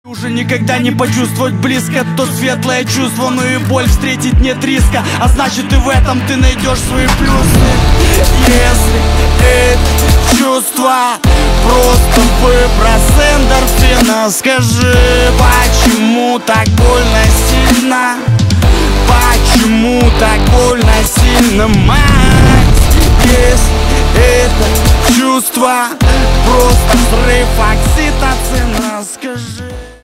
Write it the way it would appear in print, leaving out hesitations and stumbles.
Уже никогда не почувствовать близко то светлое чувство, но и боль встретить нет риска, а значит и в этом ты найдешь свои плюсы. Если это чувство просто выброс эндорфина, скажи, почему так больно сильно? Почему так больно сильно, мать? Если это чувство просто взрыв окситоцина, скажи.